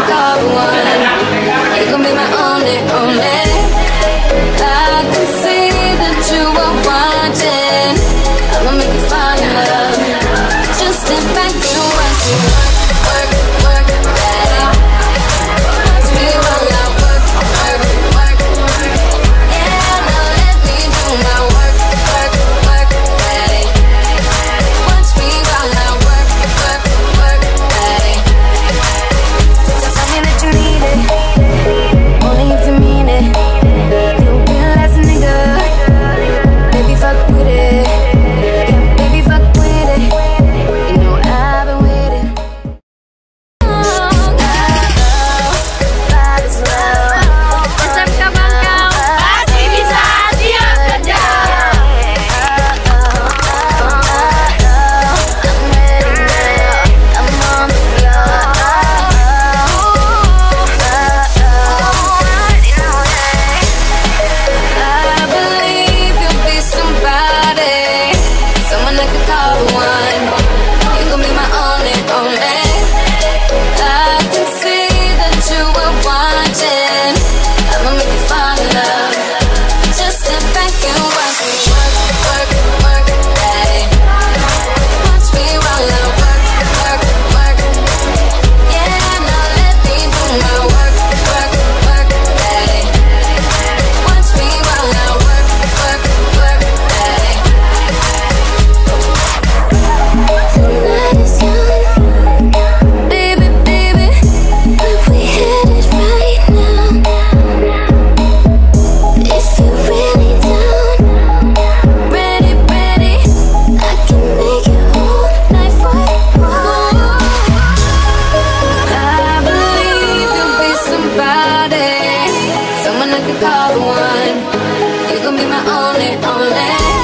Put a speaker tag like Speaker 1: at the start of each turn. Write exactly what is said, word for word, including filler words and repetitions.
Speaker 1: could call the one. You gon' be my only, only. I can see that you are watching. I'ma make you fall in love. Just step back and watch me work, work, work, daddy. Watch me while I work, work, work. Yeah, now let me do my work, work, work, daddy. Watch me while I work, work, work, daddy. So tell me that you need it, only if you mean it. You be the last nigga, baby fuck with it. Yeah, baby fuck with it. You know I've been with it. Oh, oh, oh, vibe is low.
Speaker 2: Resep Kabangkang pasti bisa siap kerja.
Speaker 1: I'm ready now, I'm on the floor. I believe you'll be somebody, someone I could call the one. You gon' be my only, only. I can see that you were watching. I'ma make you fall in love. Just step back and watch me work, work, work, daddy. Watch me while I work, work, work. Yeah, now let me do my work, work, work, daddy. Watch me while I work, work, work, daddy.
Speaker 3: Tonight is young,
Speaker 1: Baby, baby,
Speaker 3: but we headed right now. If you're really down,
Speaker 1: ready, ready.
Speaker 3: I can make your whole life worthwhile.
Speaker 1: I believe you'll be somebody, someone I could call the one. You gon' be my only, only.